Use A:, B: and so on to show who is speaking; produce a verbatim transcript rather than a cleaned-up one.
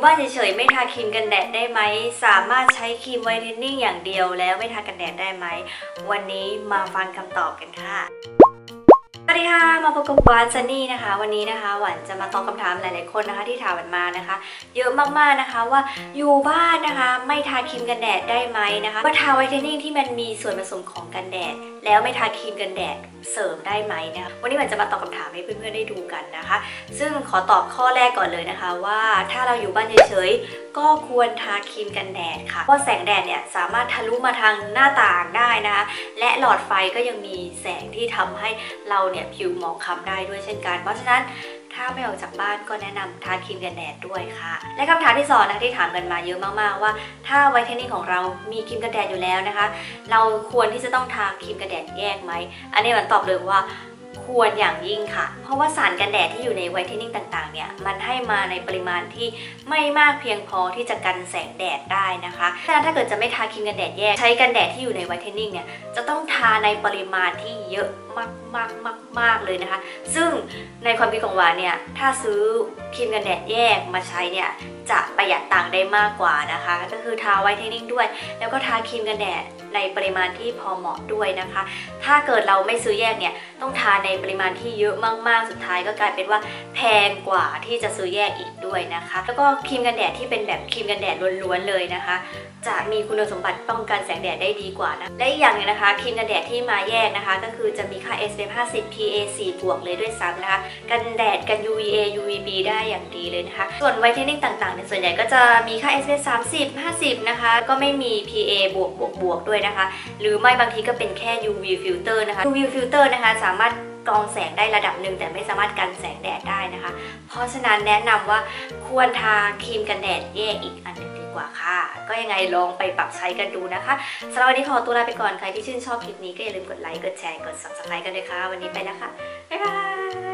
A: บ้านเฉยๆไม่ทาครีมกันแดดได้ไหมสามารถใช้ครีมไวท์เทนนิ่งอย่างเดียวแล้วไม่ทากันแดดได้ไหมวันนี้มาฟังคำตอบกันค่ะสวัสดีค่ะมาพบกับหวานซันนี่นะคะวันนี้นะคะหวานจะมาตอบคำถามหลายๆคนนะคะที่ถามหวานมานะคะเยอะมากๆนะคะว่าอยู่บ้านนะคะไม่ทาครีมกันแดดได้ไหมนะคะว่าทาไวท์เทนนิ่งที่มันมีส่วนผสมของกันแดดแล้วไม่ทาครีมกันแดดเสริมได้ไหมนะคะวันนี้หวานจะมาตอบคำถามให้เพื่อนๆได้ดูกันนะคะซึ่งขอตอบข้อแรกก่อนเลยนะคะว่าถ้าเราอยู่บ้านเฉยๆก็ควรทาครีมกันแดดค่ะเพราะแสงแดดเนี่ยสามารถทะลุมาทางหน้าต่างได้นะคะและหลอดไฟก็ยังมีแสงที่ทำให้เราเนี่ยผิวหมองคล้ำได้ด้วยเช่นกันเพราะฉะนั้นถ้าไม่ออกจากบ้านก็แนะนำทาครีมกันแดดด้วยค่ะและคำถามที่สองนะที่ถามกันมาเยอะมากๆว่าถ้าไวท์เทนนิ่งของเรามีครีมกันแดดอยู่แล้วนะคะเราควรที่จะต้องทาครีมกันแดดแยกไหมอันนี้มันตอบเลยว่าควรอย่างยิ่งค่ะเพราะว่าสารกันแดดที่อยู่ในไวท์เทนนิ่งต่างๆเนี่ยมันให้มาในปริมาณที่ไม่มากเพียงพอที่จะกันแสงแดดได้นะคะฉะนั้นถ้าเกิดจะไม่ทาครีมกันแดดแยกใช้กันแดดที่อยู่ในไวท์เทนนิ่งเนี่ยจะต้องทาในปริมาณที่เยอะมากมากมากมากเลยนะคะซึ่งในความคิดของวาเนี่ยถ้าซื้อครีมกันแดดแยกมาใช้เนี่ยจะประหยัดตังค์ได้มากกว่านะคะก็คือทาไวท์เทนนิ่งด้วยแล้วก็ทาครีมกันแดดในปริมาณที่พอเหมาะด้วยนะคะถ้าเกิดเราไม่ซื้อแยกเนี่ยต้องทาในปริมาณที่เยอะมากๆสุดท้ายก็กลายเป็นว่าแพงกว่าที่จะซื้อแยกอีกด้วยนะคะแล้วก็ครีมกันแดดที่เป็นแบบครีมกันแดดล้วนๆเลยนะคะจะมีคุณสมบัติป้องกันแสงแดดได้ดีกว่านะและอีกอย่างนึงนะคะครีมกันแดดที่มาแยกนะคะก็คือจะมีค่า เอส พี เอฟ ห้าสิบ พี เอ สี่ บวกเลยด้วยซ้ำนะคะกันแดดกัน ยู วี เอ ยู วี บี ได้อย่างดีเลยนะคะส่วนไวท์เทนนิ่งต่างๆเนี่ยส่วนใหญ่ก็จะมีค่า เอส พี เอฟ สามสิบ ห้าสิบนะคะก็ไม่มี พี เอ บวกบวกบวกด้วยนะคะหรือไม่บางทีก็เป็นแค่ ยู วี filter นะคะ ยู วี filter นะคะสามารถกรองแสงได้ระดับหนึ่งแต่ไม่สามารถกันแสงแดดได้นะคะเพราะฉะนั้นแนะนำว่าควรทาครีมกันแดดแยกอีกอันหนึ่งดีกว่าค่ะก็ยังไงลองไปปรับใช้กันดูนะคะสำหรับวันนี้ขอตัวลาไปก่อนใครที่ชื่นชอบคลิปนี้ก็อย่าลืมกดไลค์กดแชร์กด ซับสไครบ์ กันด้วยค่ะวันนี้ไปแล้วค่ะบ๊ายบาย